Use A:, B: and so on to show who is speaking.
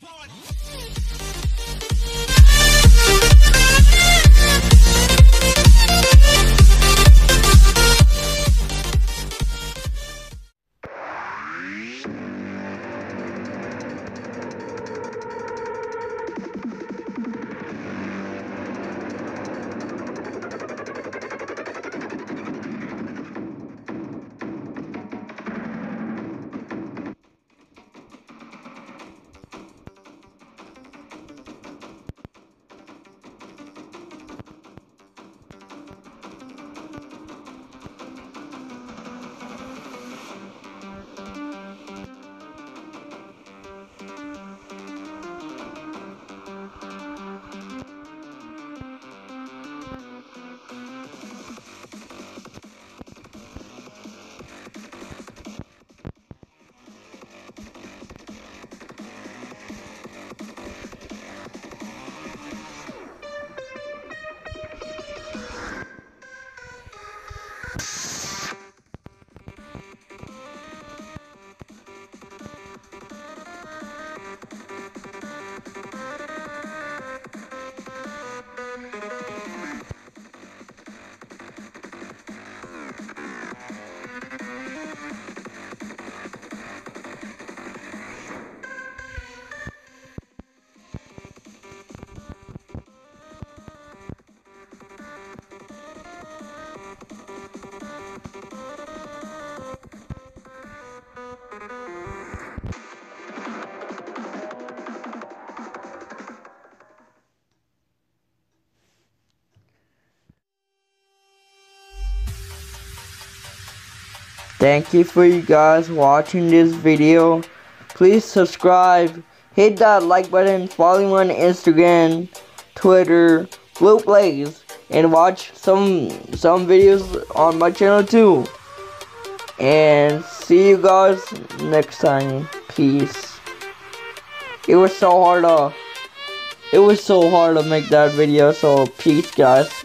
A: Thank you for you guys watching this video. Please subscribe, hit that like button, follow me on Instagram, Twitter, BlueBlaze, and watch some videos on my channel too. And see you guys next time. Peace. It was so hard to make that video, so peace guys.